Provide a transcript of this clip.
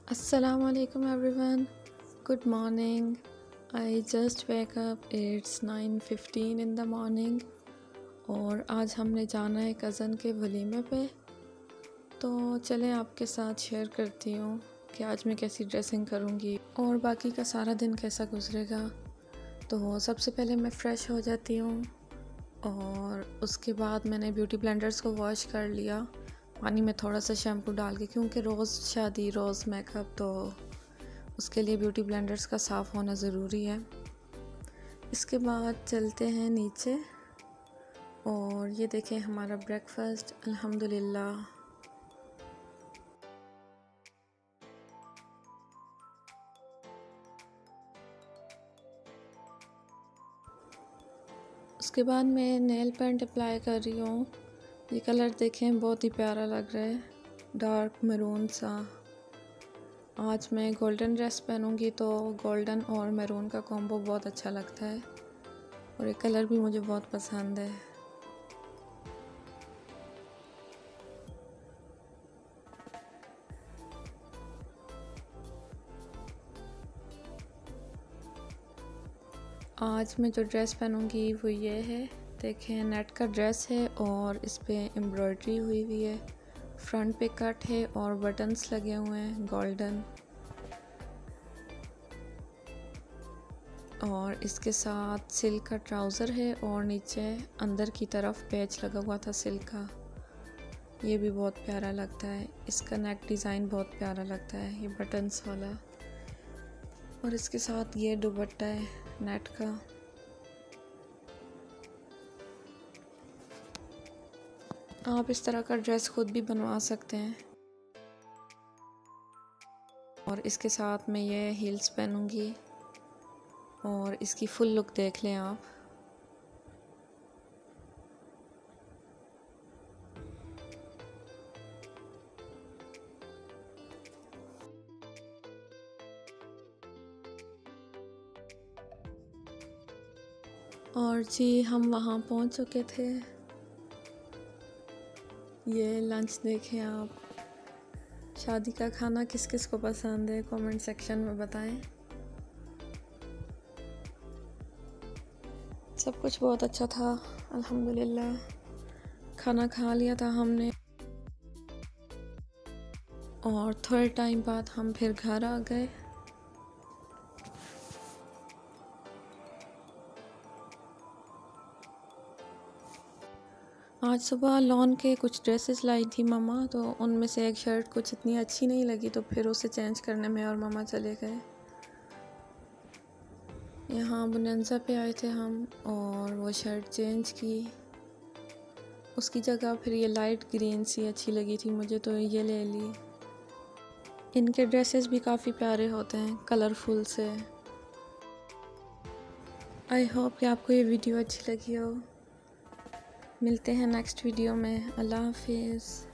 Assalamu alaikum everyone. Good morning. I just wake up. It's 9:15 in the morning. और आज हमने जाना है कज़न के वलीमे पे। तो चलें आपके साथ शेयर करती हूँ कि आज मैं कैसी ड्रेसिंग करूँगी और बाकी का सारा दिन कैसा गुजरेगा। तो सबसे पहले मैं फ़्रेश हो जाती हूँ और उसके बाद मैंने ब्यूटी ब्लेंडर्स को वॉश कर लिया पानी में थोड़ा सा शैम्पू डाल के, क्योंकि रोज़ शादी रोज़ मेकअप, तो उसके लिए ब्यूटी ब्लेंडर्स का साफ़ होना ज़रूरी है। इसके बाद चलते हैं नीचे और ये देखें हमारा ब्रेकफास्ट अल्हम्दुलिल्लाह। उसके बाद मैं नेल पेंट अप्लाई कर रही हूँ। ये कलर देखें बहुत ही प्यारा लग रहा है, डार्क मैरून सा। आज मैं गोल्डन ड्रेस पहनूंगी तो गोल्डन और मैरून का कॉम्बो बहुत अच्छा लगता है और ये कलर भी मुझे बहुत पसंद है। आज मैं जो ड्रेस पहनूंगी वो ये है, देखें नेट का ड्रेस है और इस पे एम्ब्रॉयडरी हुई हुई है, फ्रंट पे कट है और बटन्स लगे हुए हैं गोल्डन, और इसके साथ सिल्क का ट्राउज़र है और नीचे अंदर की तरफ पैच लगा हुआ था सिल्क का। ये भी बहुत प्यारा लगता है, इसका नेक डिज़ाइन बहुत प्यारा लगता है, ये बटन्स वाला। और इसके साथ ये दुपट्टा है नेट का। आप इस तरह का ड्रेस खुद भी बनवा सकते हैं। और इसके साथ मैं ये हील्स पहनूंगी और इसकी फुल लुक देख लें आप। और जी हम वहाँ पहुँच चुके थे। ये लंच देखें आप। शादी का खाना किस किस को पसंद है कमेंट सेक्शन में बताएं। सब कुछ बहुत अच्छा था अल्हम्दुलिल्लाह। खाना खा लिया था हमने और थोड़े टाइम बाद हम फिर घर आ गए। आज सुबह लॉन के कुछ ड्रेसेस लाई थी मम्मा, तो उनमें से एक शर्ट कुछ इतनी अच्छी नहीं लगी तो फिर उसे चेंज करने में और मम्मा चले गए। यहाँ बोनांजा पे आए थे हम और वो शर्ट चेंज की, उसकी जगह फिर ये लाइट ग्रीन सी अच्छी लगी थी मुझे तो ये ले ली। इनके ड्रेसेस भी काफ़ी प्यारे होते हैं, कलरफुल से। आई होप कि आपको ये वीडियो अच्छी लगी हो। मिलते हैं नेक्स्ट वीडियो में। अल्लाह हाफिज़।